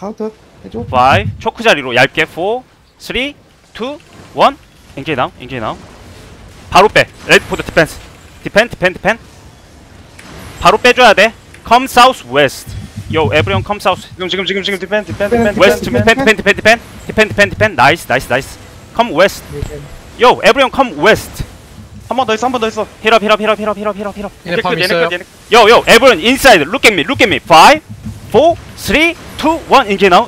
카운터 해줘. 5 초크 자리로 얇게 4 3 2 1 엔게이 나우 엔게이 나우 바로 빼 레드 포드 디펜스 디펜 바로 빼줘야 돼 come south west yo everyone come south 지금 디펜 west 디펜 나이스 come west yo everyone come west 한 번 더 있어 힐업 얘네 밤 있어요. yo everyone inside look at me 5 4 3 2 1 인게 나우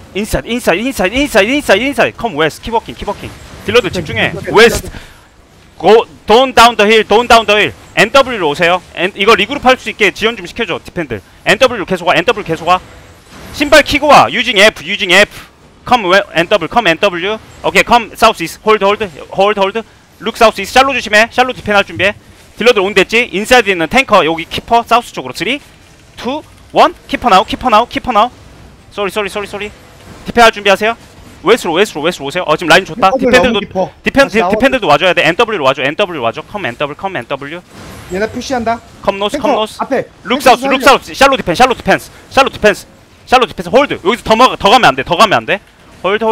inside come west keep walking 딜러들 집중해 west go don't down the hill NW로 오세요 이거 리그룹 할 수 있게 지원 좀 시켜줘 디펜들 NW 계속 와 신발 키고 와 using F come NW 오케이 come south east hold look south east 샬로 조심해 샬로 디펜 할 준비해 딜러들 온댔지 인사이드 있는 탱커 여기 키퍼 사우스 쪽으로 3 2 1 키퍼 나우 쏘리 디펜 할 준비하세요 웨스트로 오세요 지금 라인 좋다 디펜들도 와줘야 돼 NW로 와줘 come NW 얘네 푸시한다. come 노스 앞에. 룩 사우스 샬로 디펜스 홀드 여기서 더 가면 안돼 홀드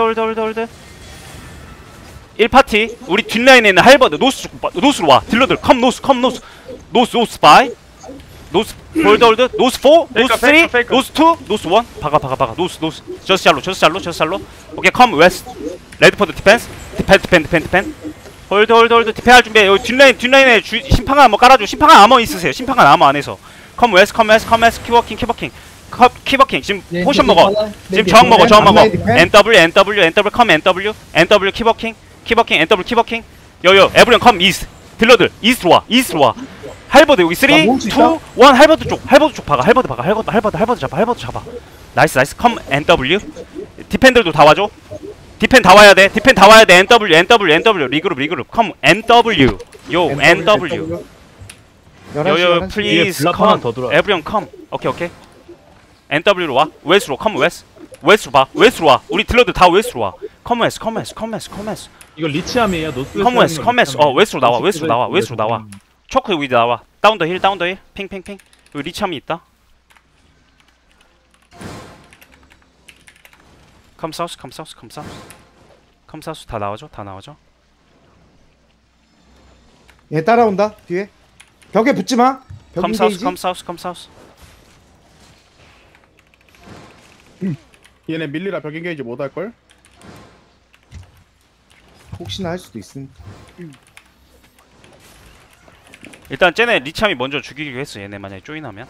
1파티 우리 뒷라인에 있는 할버드 노스로 와 딜러들 컴 노스 바이 노스 홀드 노스 4 노스 3 노스 2 노스 1 박아 노스 저스 샬로 오케이 컴 웨스트 레드포드 디펜스 디펜 홀드 디펜 할 준비해 여기 뒷라인에 심판관 아머 깔아줘 심판관 아머 있으세요 심판관 아머 안에서 컴 웨스트 키버킹 지금 포션 먹어 지금 저항 먹어 NW 컴 NW 키버킹 NW 키버킹 요요 에브리언 컴 이스트 딜러들 이스트로 와 할버드 여기 3 2 1 할버드 쪽 박아 할버드 잡아 나이스 컴 NW 디펜들도 다 와줘 디펜 다 와야 돼 NW 리그룹 컴 NW 요 NW 요요 플리즈 컴 에브리언 컴 오케이 NW로 와 웨스트로 컴 웨스트로 와 우리 딜러들 다 웨스트로 와 컴 웨스트 이거 리치함이에요. 노스 컴 웨스트 웨스트로 나와 초크 위드 나와 다운 더 힐 핑 여기 리참이 있다 컴 사우스 다 나와줘 얘 따라온다. 뒤에. 벽에 붙지 마. 컴 사우스 얘네 밀리라 벽 인게이지 못 할걸? 혹시나 할 수도 있으니까. 일단 쟤네 리참이 먼저 죽이기로 했어 얘네 만약에 조인하면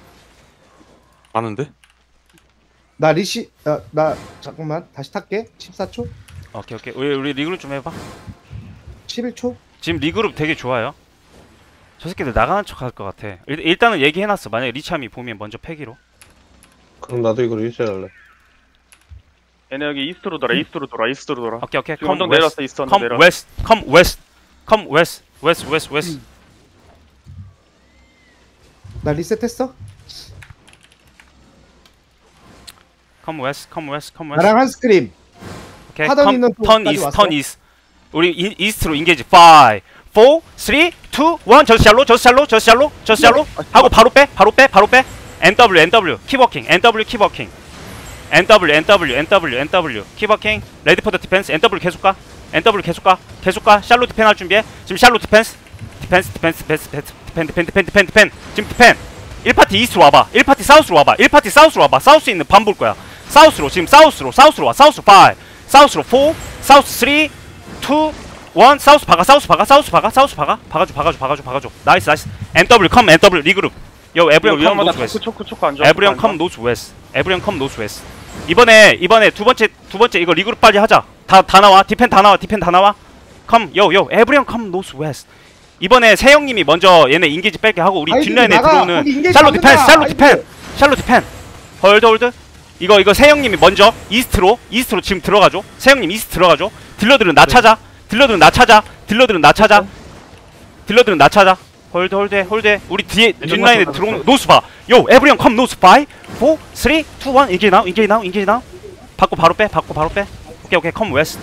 아는데? 나 잠깐만 다시 탈게. 14초. 오케이 우리 리그룹 좀 해봐 11초. 지금 리그룹 되게 좋아요 저 새끼들 나가는 척 할 것 같아 일단은 얘기해놨어 만약에 리참이 보면 먼저 패기로 그럼 나도 이거 리치할래. 얘네 여기 이스트로 돌아 오케이 지금 언덕 내렸어 이스트 언덕 내려 컴 웨스트 나 리셋했어. 컴 웨스트 나랑 한 스크림. 오케이 하던 있는 턴 쪽까지 이스트 우리 이스트로 인게이지 5 4 3 2 1 저스 샬로 하고 바로 빼 NW 키버킹 NW 키버킹 레드포드 디펜스 NW 계속 가 샬로 디펜 할 준비해 지금 샬로 디펜스 디펜 지금 디펜 1파티 이스트로 와봐 1파티 사우스로 와봐 사우스 있는 반 볼 거야 사우스로 와 사우스 5 사우스로 4 사우스 3 2 1 사우스 박아 박아줘 나이스 NW 컴 NW 리그룹 요 에브리언 컴 노스 웨스트 에브리언 컴 노스 웨스트 이번에 두 번째 이거 리그룹 빨리 하자 다 나와 디펜 다 나와 컴 요 에브리언 컴 노스 웨스트 이번에 세영님이 먼저 얘네 인게이지 뺄게 하고 우리 뒷라인에 들어오는 샬로 디펜 홀드 이거 세영님이 먼저 이스트로 지금 들어가죠 세영님 이스트 들어가죠 딜러들은 나 찾아 홀드 우리 뒤에 뒷라인에 들어오는 노스 봐 요 에브리언 컴 노스 5 4 3 2 1 인게이지 나우 받고 바로 빼 오케이 컴 웨스트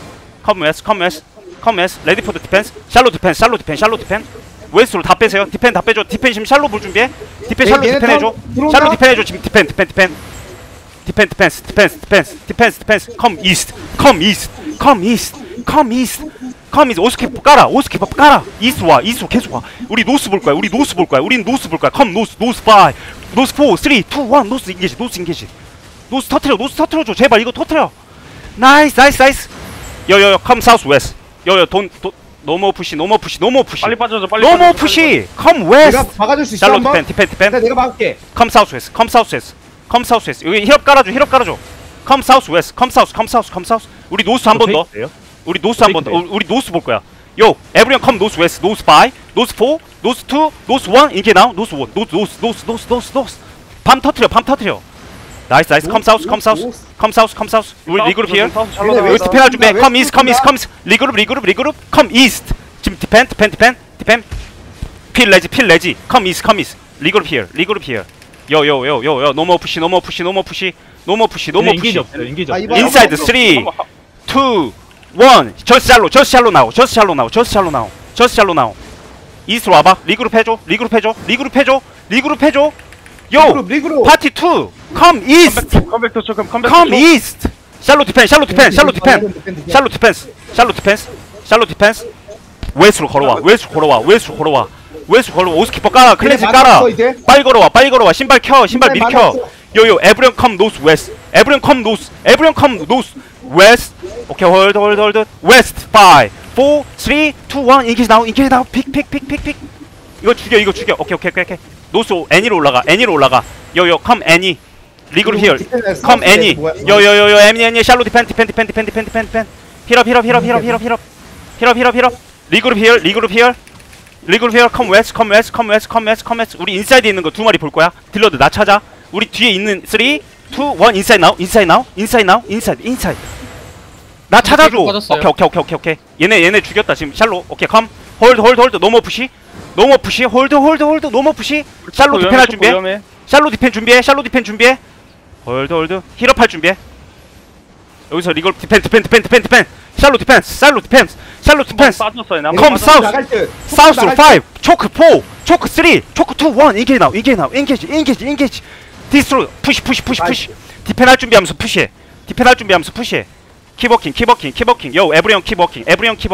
레디 포드 디펜스 샬로 디펜 웨스트로 다 빼세요 디펜 다 빼줘 디펜 지금 샬로 볼 준비해 디펜 샬로 디펜 해줘 지금 디펜 디펜스. Come east. 오스케프 깔아. 이스로 와. 계속 와. 우리 노스 볼 거야. 우린 노스 볼 거야. Come 노스 5, 노스 4, 3, 2, 1. 노스 인게지. 노스 터트려 줘. 제발 이거 터트려. 나이스. 여여 come south west. 여여 돈 노모 푸시. 빨리 빠져줘 빨리 노모 빠져줘, 푸시. Come west. 내가 막아줄 수 있어 샬롯 한번? 디펜. 내가 막을게. Come south west. 여기 힐업 깔아줘. Come south west. 우리 노스 한 번 더. 우리 노스 우리 노스 볼 거야. Yo, everyone come north west, north 5, north 4, north 2, north 1, 인게 now, north 1, north. 밤 터트려. 나이스. Come south. 우리 리그룹 here. 여기 디펜 준비. Come east. 리그룹. Come east. 지금 디펜. 필 레지. Come east. 리그룹 here. 요. 노모 푸시. 인기지 없어요. 인기지 아, 없어요. 이번- Inside 3, 2, 1. Just shallow now. 이스로 와봐. 리그룹 해줘. Yo, 리그룹. 파티 2. Come east. 컴백 더 컴백 Come east. 샬로 디펜스. 웨스트로 걸어와. 오스키퍼 깔아. 클래식 깔아. 맞았어, 이제. 빨리 걸어와. 신발 켜. 신발 미리 켜. 맞았어. 요요. Everyone come north west. West. 오케이. 홀드. West. 5, 4, 3, 2, 1. 인게지 나오. 픽. 이거 죽여. 오케이. 노스 애니로 올라가. 요요. Come 애니. 리그룹 here. Come 애니. 요요. 애니. 샬로 디펜. 힐업. 리그룹 here. Come west. 우리 인사이드 있는 거 두 마리 볼 거야. 딜러들 나 찾아. 우리 뒤에 있는 3, 2, 1. 인사이드. 나 찾아줘. 빠졌어요. 오케이. 얘네 죽였다 지금. 샬로. 오케이. 컴. 홀드. 노모 푸시. 홀드. 노모 푸시. 샬로 디펜 준비해. 홀드. 힐업할 준비해. 여기서 리걸 디펜. 샬로 디펜스. 빠졌어요 나 컴 사우스. 나갈 듯. 사우스로 나갈 5, 초크 4, 초크 3, 초크 2, 1. 인게지 나오. 인게지. 디스로 푸시. 디펜 할 준비하면서 푸시해. 키버킹. 요, 에브리언 키버킹.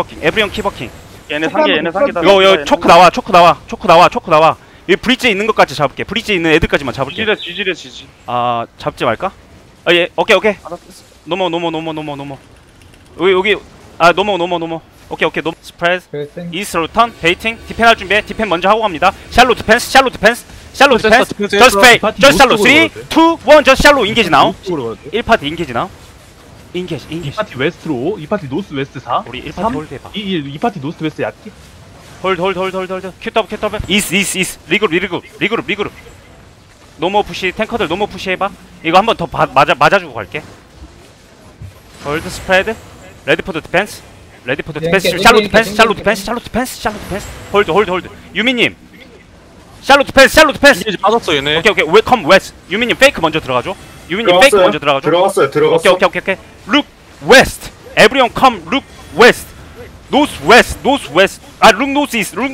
얘네 상계다 요, 초크 나와. 이 브릿지에 있는 것까지 잡을게. 브릿지에 있는 애들까지만 잡을게. 지지 아, 잡지 말까? 아, 예, 오케이. 노모. 여기, 아, 노모. 오케이. 노모. 스프레드. 이스로 턴. 베이팅. 디펜 할 준비해. 디펜 먼저 하고 갑니다. 샬로 디펜스. 저스트 페이. 저스트 샬로. 3, 2, 1. 저스트 샬로. 인게지 나오. 1파티 인게지 나오. 인게지. 2파티 웨스트로 2파티 노스 웨스트 4. 우리 1파티 3? 홀드 해봐. 2파티 노스 웨스트 얕게. 홀드. 큐더블. 이스. 리그룹. 노모 푸시. 탱커들 노모 푸시 해봐. 이거 한 번 더 맞아주고 갈게. 홀드 스프레드. 레디 포드 디펜스. 샬로 디펜스. 홀드. 유미님. 샬로 디펜스. 이제 빠졌어 얘네. 오케이. 웰컴 웨스트. 유미님 페이크 먼저 들어가줘. 들어갔어요. 오케이. Look west. Everyone come look west. North west. 아, look north east. 5,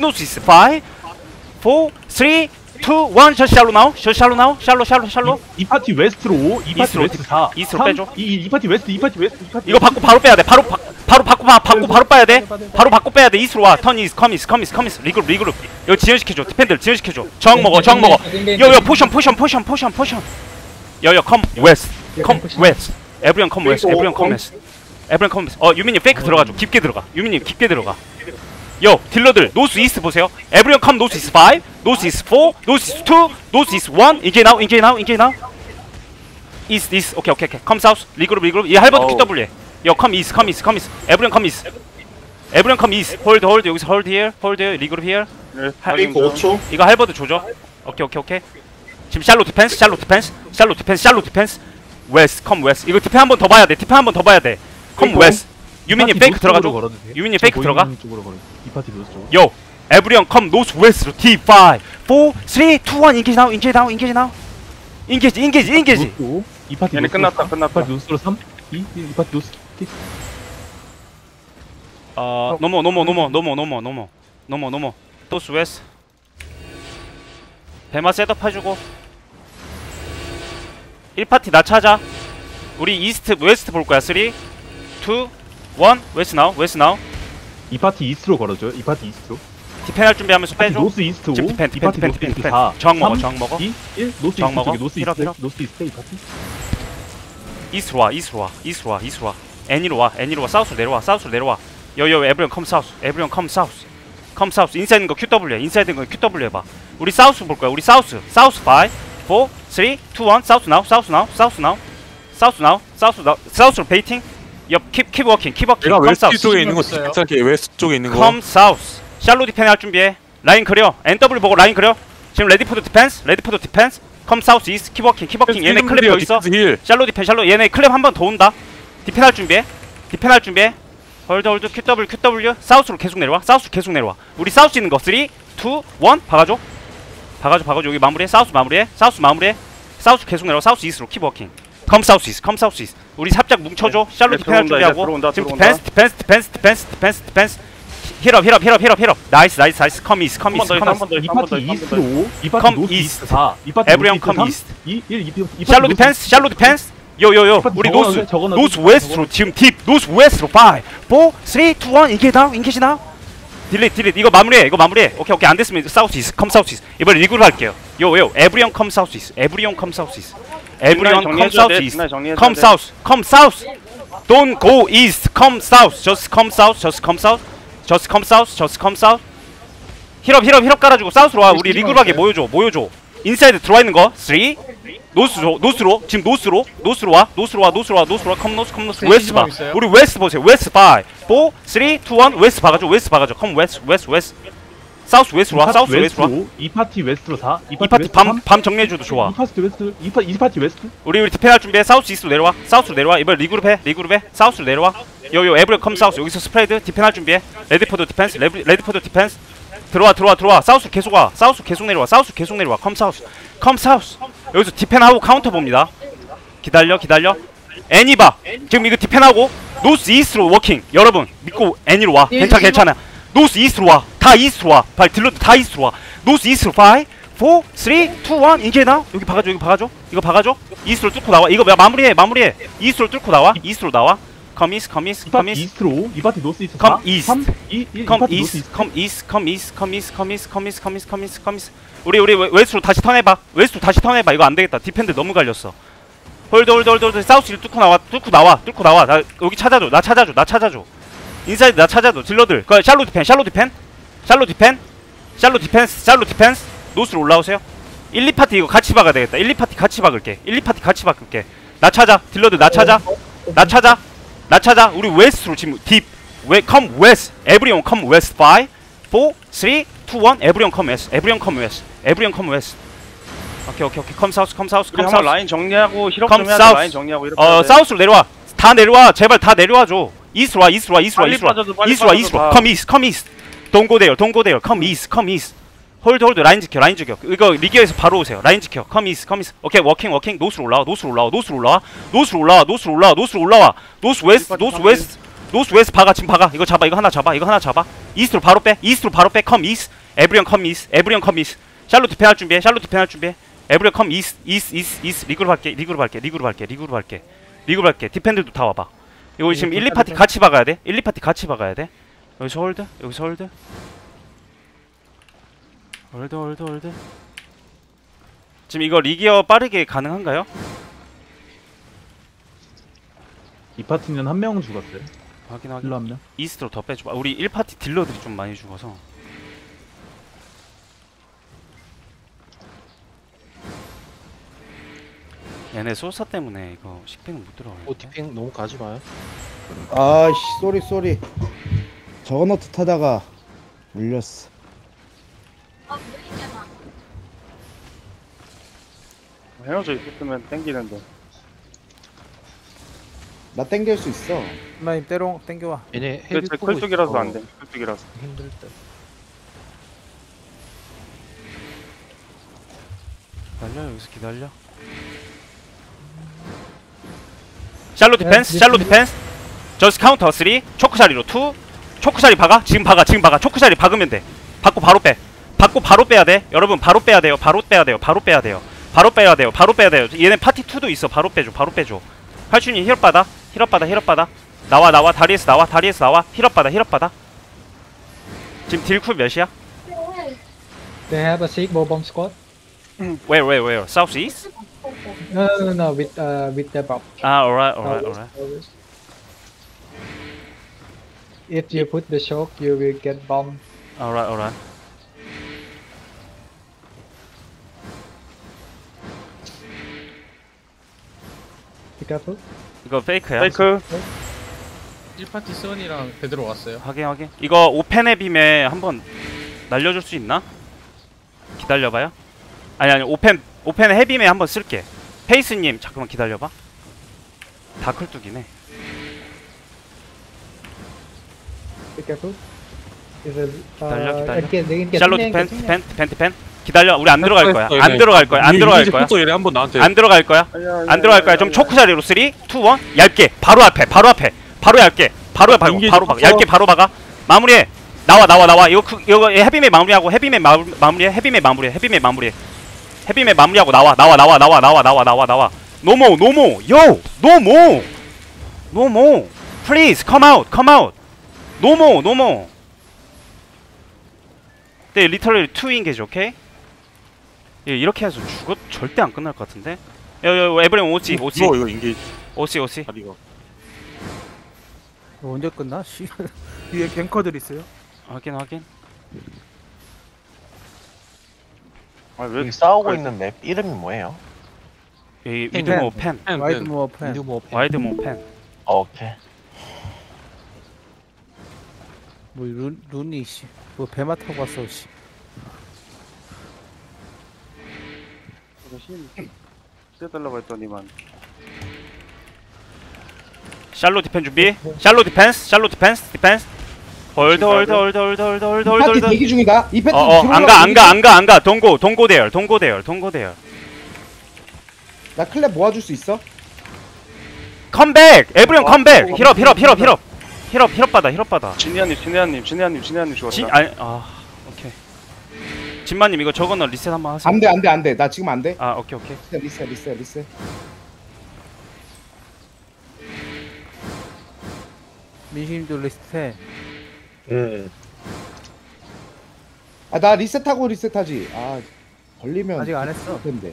4, 3, 2, 1. Just shallow now. 샬로. 2파티 웨스트로 2파티 이스트로, 웨스트 4. 이스트로 빼줘. 2파티 웨스트. 이거 받고 바로 빼야 돼. 바로 빼야 돼. 바로 받고 빼야 돼. 이스로 와. 턴 이스. 커미스. 리그룹. 이거 지연시켜줘. 디펜들 지연시켜줘. 저항 먹어. 요, 포션. 요, come west. Everyone come west. 유민님 페이크 들어가줘. 깊게 들어가. 요, 딜러들 노스 이스트 보세요. Everyone come north east 5, north east 4, north east 2, north east 1. 인게 나오. East. 오케이. Come south. 리그룹. 이 할버드 QW. 요, come east. Everyone come east. Hold. 여기서 hold here. 리그룹 here. 페이크 5초. 이거 할버드 조져. 오케이. 지금 샬로 디펜스. 웨스트. 컴 웨스트. 이거 디펜 한 번 더 봐야 돼. 컴 웨스트. 유민님 페이크 들어가줘. 유민님 페이크 들어가. 2파티 노스 쪽으로. 요, 에브리언 컴 노스 웨스트로 T5, 4, 3, 2, 1. 인게지 나오. 인게지. 2파티 얘네 끝났다 2파티 노스로 3, 2, 2파티 노스. 노모. 노스 웨스트. 배마 셋업 해주고. 1파티 나 찾아. 우리 이스트 웨스트 볼 거야. 3 2 1 웨스트 나우 웨스트 나우. 이 파티 이스트로 걸어줘요. 이 파티 이스트로. 디펜 할 준비하면서 파티 빼줘. 노스 이스트 5. 지금 디펜, 이 디펜, 파티 디펜, 노스 디펜, 이스트 디펜. 4. 저항 먹어, 3, 저항 먹어. 2, 1. 노스 저항 이스트 먹어. 쪽에 노스 힐업, 이스트. 힐업. 노스 이스트 이 파티. 이스트로 와 이스트로 와 이스트로 와 이스트로 와. 애니로 와 애니로 와. 사우스로 내려와 사우스로 내려와. 요요 에브리언 컴 사우스 에브리언 컴 사우스 컴 사우스. 인사이드 있는 거 QW 해. 인사이드 있는 거 QW 해봐. 우리 사우스 볼 거야. 우리 사우스 사우스 5 4 3 2 1 사우스 나우 사우스 나우 사우스 나우 사우스 나우 사우스 나우 사우스로 베이팅. 킵 워킹 킵 워킹. 내가 컴 웨스트 사우스 쪽에 있는 거 괜찮게 웨스트 쪽에 있는 거. 컴 사우스. 샬로 디펜 할 준비해. 라인 그려. NW 보고 라인 그려. 지금 레디 포드 디펜스 레디 포드 디펜스. 컴 사우스 이스트 킵 워킹 킵 워킹. 얘네 클랩 더 있어. 힐. 샬로 디펜 샬로. 얘네 클랩 한 번 더 온다. 디펜 할 준비해. 디펜 할 준비해. 홀드 홀드 QW 사우스로 계속 내려와. 사우스로 계속 내려와. 우리 사우스 있는 거 3 2 1 박아줘. 박아줘. 여기 마무리해. 사우스 마무리해. 사우스 마무리해. 사우스 계속 내려와. 사우스 이스트로 킵 워킹. 컴 사우스 이스트 컴 사우스 이스트. 우리 살짝 뭉쳐줘. 샬로 이제 디펜 할 들어온다, 준비하고. 이제 지금 들어온다. 디펜스 힐업. 나이스 컴 이스트 컴 이스트 한 컴 번 더, 이 한 번 더, 파티 한 번 더. 이스트로 5. 이 파티 컴 노스 이스트. 이스트 4. 이 파티 에브리언 노스 이스트 컴 3. 이스트. 2 1 이 파티 샬로 디펜스 요요요. 우리 노스 노스 웨스트로 지금 딥 노스 웨스트로 5 4 3 2 1 인게지 나우 딜릿 이거 마무리해. 오케이 안 됐으면 사우스 이스 컴 사우스 이스. 이번에 리그로 할게요. 요요 에브리언 컴 사우스 이스 에브리언 컴 사우스 이스 컴 사우스 don't go east come south just come south 힐업 깔아주고 사우스로 와. 우리 리그로 하게 모여줘 인사이드 들어와 있는 거 3 노스로 지금 노스로 와 컴 노스 웨스트 봐. 우리 웨스트 보세요. 웨스트 5 4 3 2 1 웨스트 박아줘 컴 웨스트 사우스 웨스트로 와. 이 파티 웨스트로 4. 이 파티 밤 정리해줘도 좋아. 이 파티 웨스트. 이 파티 웨스트. 우리 디펜 할 준비해. 사우스 이스트로 내려와. 이번 리그룹 해. 사우스로 내려와. 요요 에브리언 컴 사우스. 여기서 스프레드 디펜 할 준비해. 레드포드 디펜스 들어와. 사우스 계속 내려와. 컴 사우스. 여기서 디펜하고 카운터 봅니다. 기다려. 애니바. 지금 이거 디펜하고 노스 이스트로 워킹. 여러분 믿고 애니로 와. 괜찮아. 노스 이스트로 와. 다 이스트로 와. 발 딜러도 다 이스트로 와. 노스 이스트로 5 4 3 2 1 인게 나. 여기 박아줘. 이거 박아줘. 이스트로 뚫고 나와. 이거 마무리해. 이스트로 뚫고 나와. 이스트로 나와. 컴 이스트. 이 파티 이스트로 5. 이 파티 노스 이스트 4. 컴 이스트. 3 2 1 컴 이스트. 우리 웨스트로 다시 턴해봐. 이거 안 되겠다. 디펜드 너무 갈렸어. 홀드. 사우스를 뚫고 나와. 나 여기 찾아줘. 나 찾아줘. 인사이드 나 찾아줘. 딜러들. 그 샬로 디펜스. 노스로 올라오세요. 1, 2파티 이거 같이 박아야 되겠다. 1, 2파티 같이 박을게. 나 찾아. 딜러들 나 찾아. 우리 웨스트로 지금 컴 웨스트. 에브리온 컴 웨스트 5 4 3 2 1 에브리온 컴 웨스트. 오케이. 컴 사우스. 한번 라인 정리하고 힐업 컴 좀 해야 돼. 사우스. 라인 정리하고 이렇게 해야 돼. 사우스로 내려와. 다 내려와. 제발 다 내려와줘. 이스트로 와. 빨리 빠져줘, 빨리 빠져줘. 컴 이스트. Don't go there. 컴 이스트. 홀드 라인 지켜. 이거 리기어에서 바로 오세요. 라인 지켜. 컴 이스트. 오케이 워킹. 노스로 올라와. 노스 웨스트 박아. 지금 박아. 이거 하나 잡아. 이스트로 바로 빼. 컴 이스트. 에브리언 컴 이스트. 샬로 디펜 할 준비해. 에브리언 컴 이스트. 리그로 할게. 디펜들도 다 와봐. 이거 지금 1, 2파티 같이 박아야 돼. 여기서 홀드. 홀드. 지금 이거 리기어 빠르게 가능한가요? 이 파티는 한 명은 죽었어요. 확인. 딜러 한 명. 이스트로 더 빼줘. 우리 1파티 딜러들이 좀 많이 죽어서. 얘네 소사 때문에 이거 식핑은 못 들어가요. 디핑 너무 가지 마요. 아씨 쏘리 저거너트 타다가 물렸어. 헤어져 있었으면 땡기는데. 나 땡길 수 있어. 마님 때롱 땡겨와. 얘네 헤비 그치, 끄고 클쪽이라서 있어. 안 돼. 클쪽이라서. 힘들 때. 여기서 기다려. 샬로 디펜스. 저스 카운터 3 초크샤리로 2 초크샤리 박아. 지금 박아. 초크샤리 박으면 돼. 받고 바로 빼야 돼. 여러분 바로 빼야 돼요. 얘네 파티 2도 있어. 바로 빼줘. 팔춘이 힐업 받아. 힐업 받아. 힐업 받아. 나와 다리에서 나와. 다리에서 나와. 힐업 받아. 힐업 받아. 지금 딜쿨 몇이야? They have a sick bomb squad. Where? South east? No, with the bomb. 아, alright. If you put the choke, you will get bomb. Alright. Be careful. 이거 페이크야. 페이크 1파티 수원이랑 베드로 왔어요. 확인. 이거 오펜의 빔에 한번 날려줄 수 있나? 기다려봐요. 아니 오펜의 헤빔에 한번 쓸게. 페이스님 잠깐만 기다려봐. 다클뚝이네. Be careful. Is a, 기다려. 샬롯 펜. 기다려. 우리 안 들어갈 거야. 안 들어갈 거야. 또 얘네 한번 나한테. 안 들어갈 거야. 안 들어갈 거야. 좀 초크 자리로 3, 2, 1. 얇게. 바로 앞에. 바로 얇게. 바로 박아. 얇게 바로 박아. 마무리해. 나와. 이거 헤비맨 마무리하고 헤비맨 마무리해. 헤비맨 마무리하고 나와. 노모. 노모. Please come out. 노모. 네, 리터럴리 2 인게지, 오케이? 예, 이렇게 해서 절대 안 끝날 것 같은데? 에브리온 오지. 이거 인게이지. 오지. 다리가. 언제 끝나? 씨. 뒤에 갱커들 있어요. 확인. 아왜 여기 싸우고 있는 맵 이름이 뭐예요? 여기 위드모 펜. 와이드모어 펜. 와이드모 펜. 오케이. 뭐 룬이 씨. 뭐 배마 타고 왔어 씨. 해달라고 했더니만 샬로 디펜 준비. 샬로 디펜스. 홀드. 이 파티 대기 중이다. 이 파티 안 가. 동고 대열. 나 클랩 모아줄 수 있어? 컴백. 에브리온 컴백. 힐업 받아. 진혜아님 죽었다. 오케이. 진마님 이거 저거는 리셋 한번 하세요. 안 돼. 나 지금 안 돼. 아, 오케이. 리셋. 민심도 리스트해. 나 리셋하고 리셋하지. 걸리면 아직 안 했어. 텐데.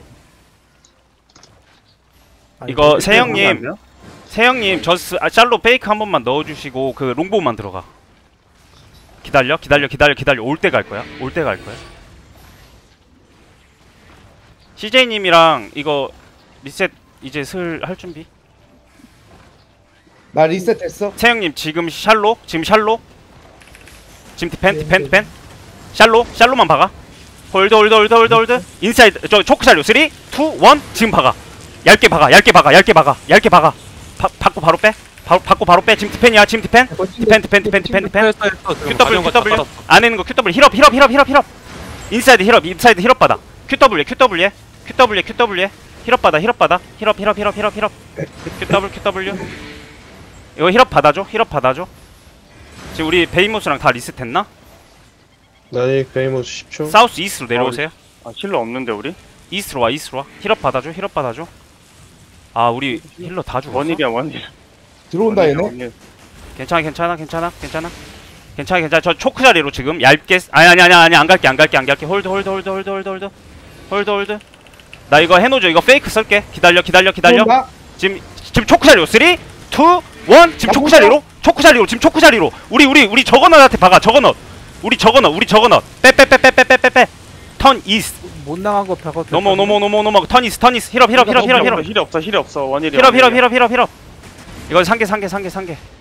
이거 세영님 저 샬로 페이크 한 번만 넣어주시고 그 롱보만 들어가. 기다려. 올 때 갈 거야. CJ님이랑 이거 리셋 이제 슬 할 준비. 나 리셋했어. 세영님 지금 샬로. 지금 디펜. 샬로만 박아. 홀드. 인사이드 저 초크 샬로 3, 2, 1 지금 박아. 얇게 박아. 받고 바로 빼. 지금 디펜이야. 디펜. QW. 안에 있는 거 QW. 힐업. 인사이드 힐업 받아. QW. 힐업 받아. QW. 이거 힐업 받아줘. 지금 우리 베이모스랑 다 리셋했나? 나니 베이모스 10초. 사우스 이스트로 내려오세요. 힐러 없는데 우리? 이스트로 와. 힐업 받아줘. 아, 우리 힐러 다 죽었어. 원일이야. 들어온다 얘네. 괜찮아. 저 초크 자리로 지금 얇게. 아니 안 갈게. 홀드. 나 이거 해놓죠. 이거 페이크 쓸게. 기다려. 들어온다. 지금 초크 자리로 3, 2, 1 지금 초크 자리로. 우리 저거넛한테 박아. 우리 저거넛. 빼. 턴 이스. 못 나간 거 벽어. 노모. 턴 이스. 힐업. 힐이 없어. 원일이야. 힐업. 이거 상계.